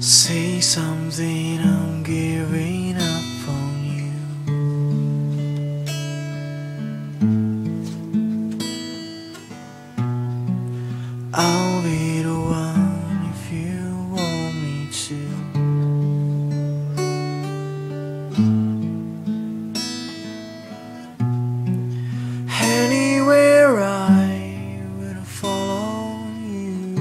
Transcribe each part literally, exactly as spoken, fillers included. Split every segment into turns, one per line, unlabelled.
Say something, I'm giving up on you. I'll be the one if you want me to. Anywhere I will follow you.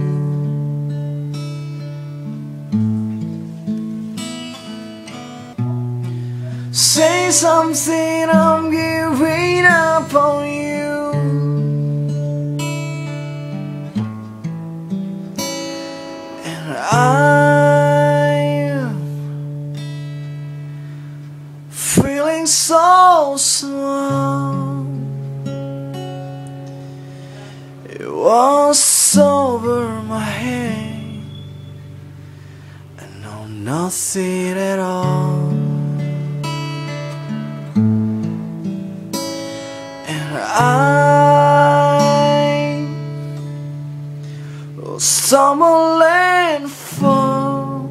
Say something, I'm giving up on you. And I'm feeling so small. It was over my head. I know nothing at all. And I will stumble and fall.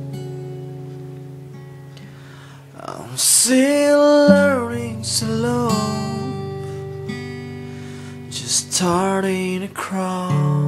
I'm still learning to love, just starting to crawl.